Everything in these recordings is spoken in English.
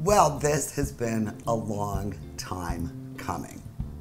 Well, this has been a long time coming.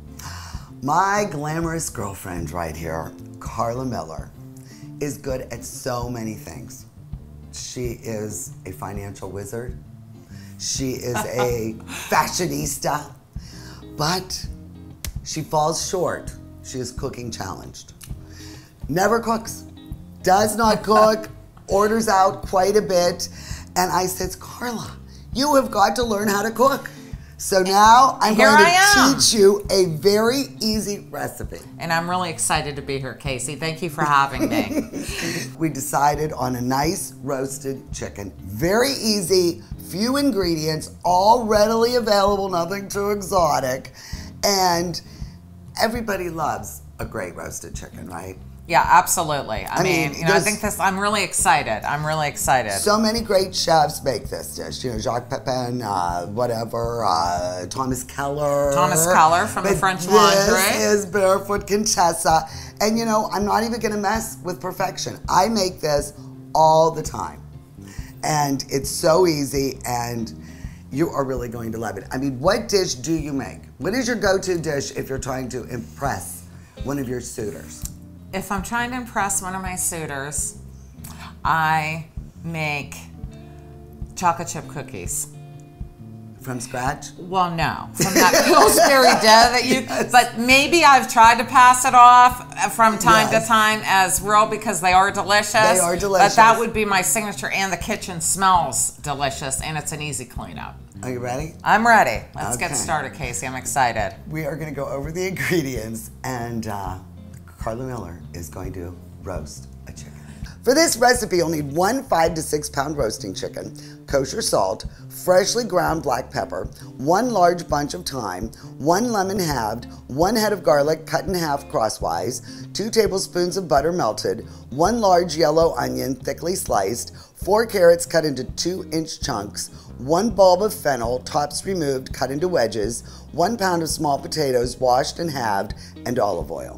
My glamorous girlfriend right here, Carla Miller, is good at so many things. She is a financial wizard. She is a fashionista, but she falls short. She is cooking challenged. Never cooks, does not cook, orders out quite a bit. And I said, Carla, you have got to learn how to cook. So now I'm going to teach you a very easy recipe. And I'm really excited to be here, Casey. Thank you for having me. We decided on a nice roasted chicken. Very easy, few ingredients, all readily available, nothing too exotic. And everybody loves a great roasted chicken, right? Yeah, absolutely. I mean, you know, I think this, I'm really excited. I'm really excited. So many great chefs make this dish. You know, Jacques Pepin, whatever, Thomas Keller. Thomas Keller from the French Laundry. This is Barefoot Contessa. And you know, I'm not even gonna mess with perfection. I make this all the time. And it's so easy, and you are really going to love it. I mean, what dish do you make? What is your go-to dish if you're trying to impress one of your suitors? If I'm trying to impress one of my suitors, I make chocolate chip cookies. From scratch? Well, no, from that Pillsbury dough that you, Yes. But maybe I've tried to pass it off from time to time as real because they are delicious. They are delicious. But that would be my signature, and the kitchen smells delicious, and it's an easy cleanup. Are you ready? I'm ready. Let's get Okay. started, Casey. I'm excited. We are gonna go over the ingredients, and Carla Miller is going to roast a chicken. For this recipe, you'll need 1 5 to 6 pound roasting chicken, kosher salt, freshly ground black pepper, 1 large bunch of thyme, 1 lemon halved, 1 head of garlic cut in half crosswise, 2 tablespoons of butter melted, 1 large yellow onion thickly sliced, 4 carrots cut into 2-inch chunks, 1 bulb of fennel, tops removed, cut into wedges, 1 pound of small potatoes washed and halved, and olive oil.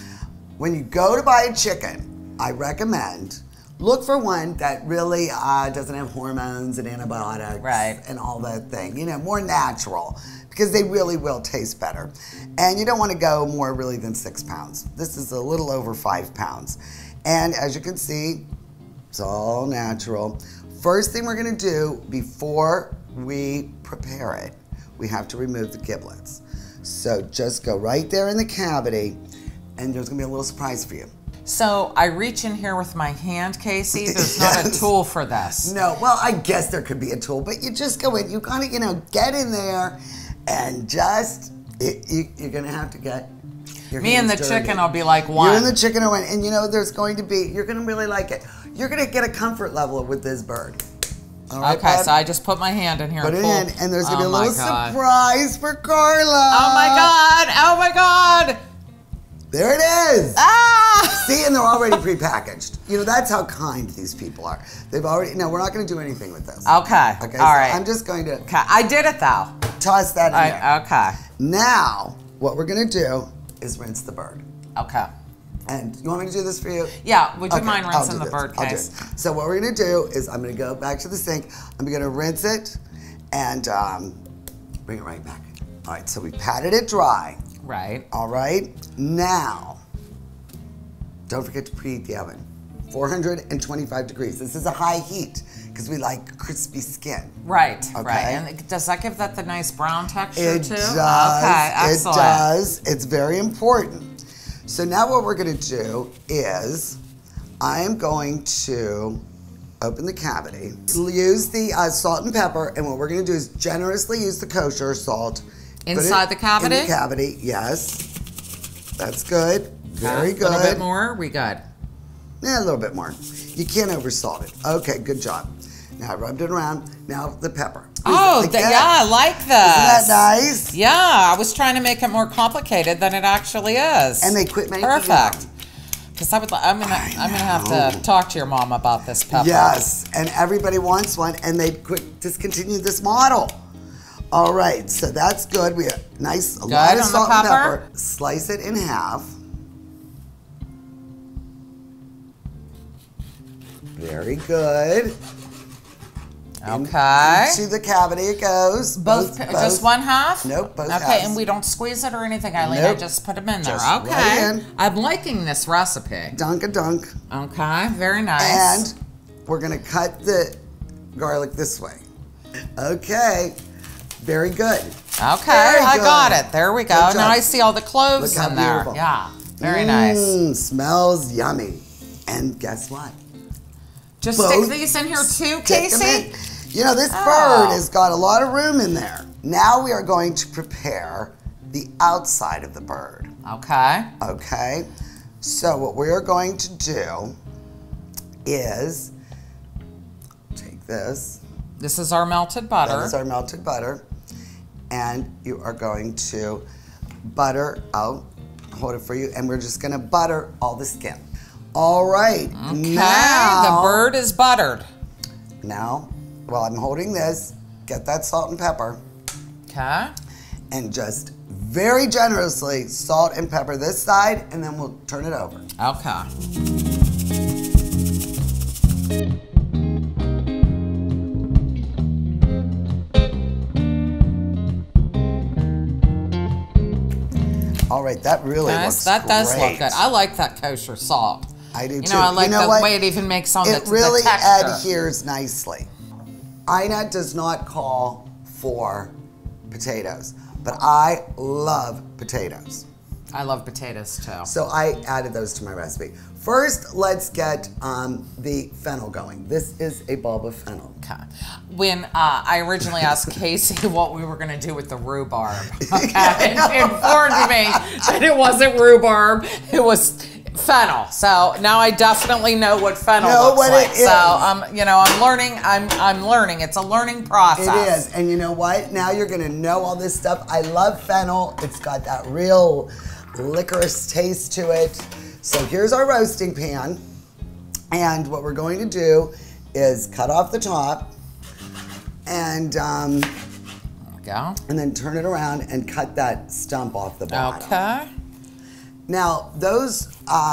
When you go to buy a chicken, I recommend look for one that really doesn't have hormones and antibiotics and all that thing. You know, more natural, because they really will taste better. And you don't want to go more really than 6 pounds. This is a little over 5 pounds. And as you can see, it's all natural. First thing we're going to do before we prepare it, we have to remove the giblets. So just go right there in the cavity, and there's gonna be a little surprise for you. So I reach in here with my hand, Casey. There's not a tool for this. No, well, I guess there could be a tool, but you just go in. You gotta, you know, get in there and just, you're gonna have to get your Me and the dirty. chicken will be like one. You and the chicken are one, and you know, there's going to be, you're gonna really like it. You're gonna get a comfort level with this bird. All right, okay, bud? so I just put my hand in here Put and it pull. in, and there's gonna be a little surprise for Carla. Oh my God, oh my God. There it is. Ah! See, and they're already prepackaged. You know, that's how kind these people are. They've already, no, we're not going to do anything with this. Okay, Okay, all so right. I'm just going to Okay, I did it though. toss that in there. Okay. Now, what we're going to do is rinse the bird. Okay. And you want me to do this for you? Yeah, would you Okay, mind I'll rinsing do the this. bird, I'll do Case? it. So what we're going to do is I'm going to go back to the sink. I'm going to rinse it and bring it right back. All right, so we patted it dry. Right. All right, now, don't forget to preheat the oven. 425 degrees. This is a high heat because we like crispy skin. Right, Okay. right. And does that give that the nice brown texture It too? does. Okay, excellent. It does. It's very important. So now what we're going to do is I am going to open the cavity, use the salt and pepper, and what we're going to do is generously use the kosher salt. Inside the cavity? In the cavity, yes. That's good. Very good. A little bit more? We good? Yeah, a little bit more. You can't oversalt it. Okay, good job. Now I rubbed it around. Now the pepper. Oh, Like yeah, that? I like this. Isn't that nice? Yeah, I was trying to make it more complicated than it actually is. And they quit making Perfect. them. Because I'm gonna have to talk to your mom about this pepper. Yes, and everybody wants one, and they discontinued this model. All right, so that's good. We have a lot of salt and pepper. Slice it in half. Very good. Okay. Into the cavity it goes. Both. Just one half? Nope, both Okay, halves. and we don't squeeze it or anything, Eileen. Nope. I just put them in there. Just Okay. right in. I'm liking this recipe. Dunk-a-dunk. Okay, very nice. And we're gonna cut the garlic this way. Okay, very good. Okay, Very I good. got it. There we go. Good job. Now I see all the cloves Look how in there. beautiful. Yeah, very nice. Smells yummy. And guess what? Just Both stick these in here too, Stick 'em Casey? in. You know, this bird has got a lot of room in there. Now we are going to prepare the outside of the bird. Okay. Okay? So what we are going to do is take this. This is our melted butter. That is our melted butter. And you are going to butter, I'll hold it for you, and we're just gonna butter all the skin. All right. Okay, Now, the bird is buttered. Now, while I'm holding this, get that salt and pepper. Okay. And just very generously salt and pepper this side, and then we'll turn it over. Okay. All right, that really looks That great. does look good. I like that kosher salt. I do You too. know, I like the what? way it even makes on It the really texture. adheres nicely. Ina does not call for potatoes, but I love potatoes. I love potatoes too. So I added those to my recipe. First, let's get the fennel going. This is a bulb of fennel. Okay. When I originally asked Casey what we were going to do with the rhubarb, okay, it informed me that it wasn't rhubarb, it was fennel. So now I definitely know what fennel looks like. So you know, I'm learning. I'm learning. It's a learning process. It is, and you know what? Now you're gonna know all this stuff. I love fennel. It's got that real licorice taste to it. So here's our roasting pan, and what we're going to do is cut off the top, and There we go. and then turn it around and cut that stump off the bottom. Okay. Now those,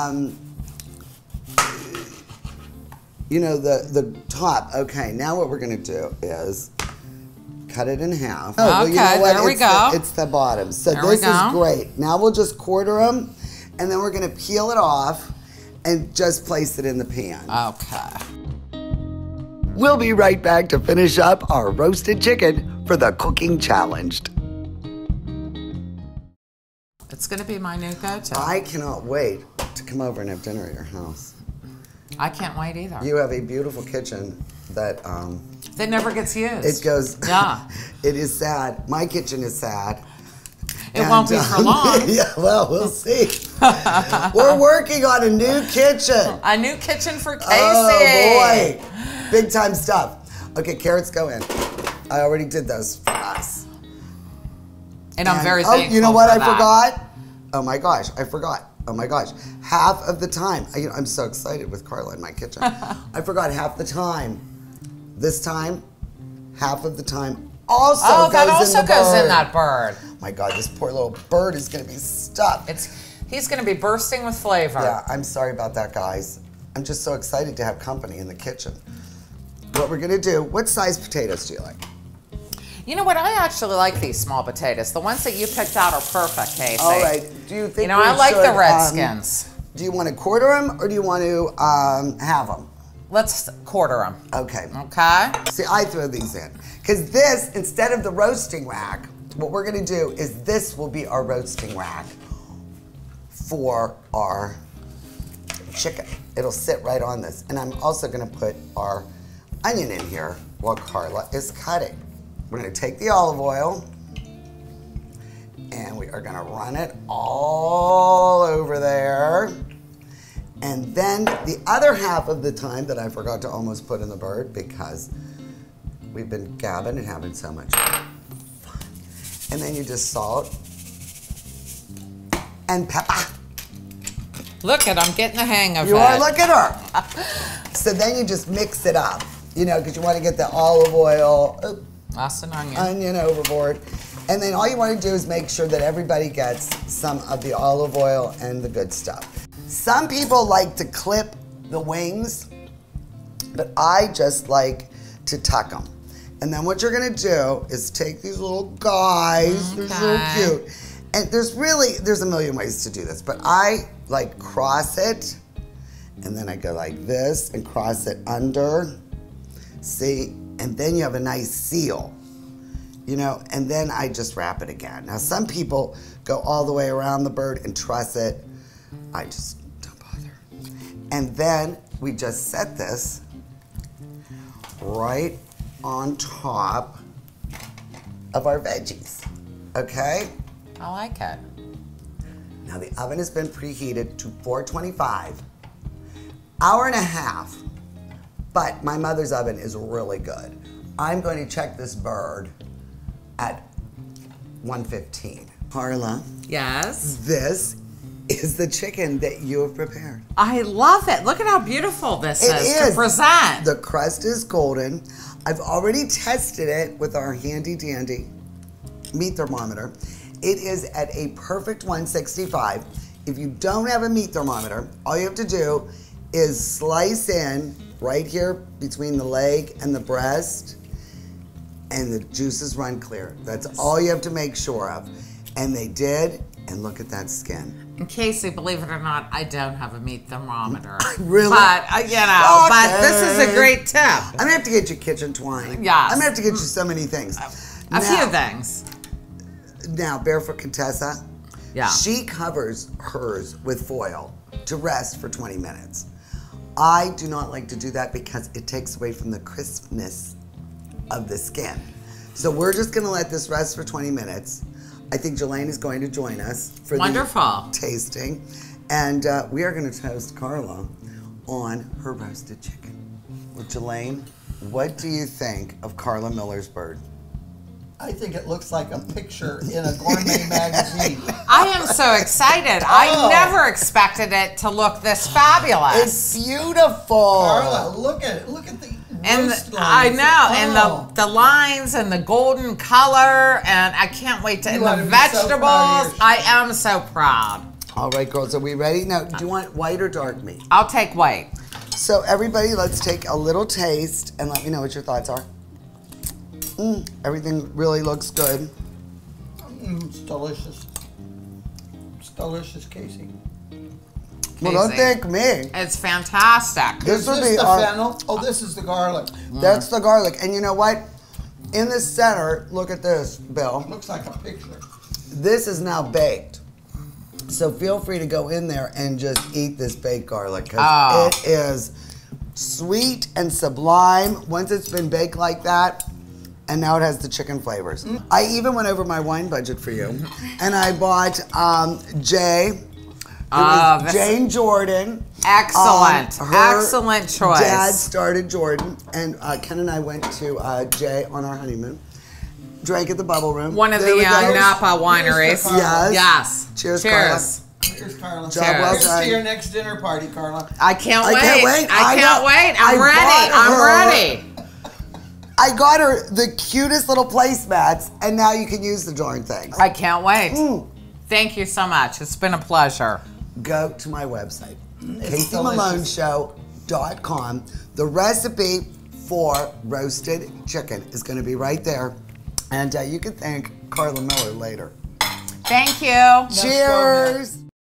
you know, the top. Okay, now what we're gonna do is cut it in half. Oh, well, you know what? There we go. It's the bottom. So There we this is go. great. Now we'll just quarter them, and then we're gonna peel it off and just place it in the pan. Okay. We'll be right back to finish up our roasted chicken for the cooking challenge. It's going to be my new go-to. I cannot wait to come over and have dinner at your house. I can't wait either. You have a beautiful kitchen that That never gets used. it goes. Yeah. It is sad. My kitchen is sad. It won't be for long. Yeah, well, we'll see. We're working on a new kitchen. A new kitchen for Casey. Oh boy, big time stuff. Okay, carrots go in. I already did those for us. And I'm very thankful. You know what? for I that. forgot. Oh my gosh, I forgot. Oh my gosh, half of the time. I'm so excited with Carla in my kitchen. I forgot half the time. This time, half of the time also Oh, goes that also in the goes in bird. that bird. My God, this poor little bird is going to be stuffed. He's going to be bursting with flavor. Yeah, I'm sorry about that, guys. I'm just so excited to have company in the kitchen. What we're going to do, what size potatoes do you like? You know what? I actually like these small potatoes. The ones that you picked out are perfect, Casey. All right. Do you think You know, we I like the should, Redskins. do you want to quarter them or do you want to have them? Let's quarter them. Okay. Okay? See, I throw these in. Because this, instead of the roasting rack, what we're going to do is this will be our roasting rack for our chicken. It'll sit right on this. And I'm also going to put our onion in here while Carla is cutting. We're going to take the olive oil and we are going to run it all over there. And then the other half of the time that I forgot to almost put in the bird because we've been gabbing and having so much fun. And then you just salt and pepper. Look I'm getting the hang of it. You are, look at her. So then you just mix it up, you know, because you want to get the olive oil, That's an onion overboard. And then all you want to do is make sure that everybody gets some of the olive oil and the good stuff. Some people like to clip the wings, but I just like to tuck them. And then what you're gonna do is take these little guys, they're so cute. And there's a million ways to do this, but I like cross it, and then I go like this and cross it under, see? And then you have a nice seal, you know, and then I just wrap it again. Now some people go all the way around the bird and truss it. I just don't bother. And then we just set this right on top of our veggies, okay? I like it. Now the oven has been preheated to 425, hour and a half, but my mother's oven is really good. I'm going to check this bird at 115. Carla. Yes? This is the chicken that you have prepared. I love it. Look at how beautiful this is to present. The crust is golden. I've already tested it with our handy dandy meat thermometer. It is at a perfect 165. If you don't have a meat thermometer, all you have to do is slice in right here between the leg and the breast, and the juices run clear. That's all you have to make sure of. And they did, and look at that skin. And Casey, believe it or not, I don't have a meat thermometer. Really? But, you know, but this is a great tip. I'm gonna have to get you kitchen twine. Yes. I'm gonna have to get you so many things. A few things. Now, Barefoot Contessa, Yeah. she covers hers with foil to rest for 20 minutes. I do not like to do that because it takes away from the crispness of the skin. So we're just gonna let this rest for 20 minutes. I think Jelaine is going to join us for the tasting. And we are gonna toast Carla on her roasted chicken. Well, Jelaine, what do you think of Carla Miller's bird? I think it looks like a picture in a gourmet magazine. I am so excited. I never expected it to look this fabulous. It's beautiful. Carla, look at it. Look at the roast lines. I know, and the lines and the golden color, and I can't wait to, and the vegetables. I am so proud. All right, girls, are we ready? Now, do you want white or dark meat? I'll take white. So everybody, let's take a little taste and let me know what your thoughts are. Everything really looks good. It's delicious. It's delicious, Casey. Well, don't thank me. It's fantastic. Is this the fennel? Oh, this is the garlic. That's the garlic. And you know what? In the center, look at this, Bill. It looks like a picture. This is now baked. So feel free to go in there and just eat this baked garlic because it is sweet and sublime once it's been baked like that. And now it has the chicken flavors. I even went over my wine budget for you. And I bought Jay. Jane Jordan. Excellent. Excellent choice. Dad started Jordan. And Ken and I went to Jay on our honeymoon. Drank at the Bubble Room. One of the Napa wineries. Yes. Cheers, Carla. Cheers, Carla. Job well Here's done. to your next dinner party, Carla. I can't wait. I can't wait. I'm ready. I got her the cutest little placemats, and now you can use the darn things. I can't wait. Thank you so much. It's been a pleasure. Go to my website, CaseyMaloneShow.com. The recipe for roasted chicken is going to be right there, and you can thank Carla Miller later. Thank you. Cheers.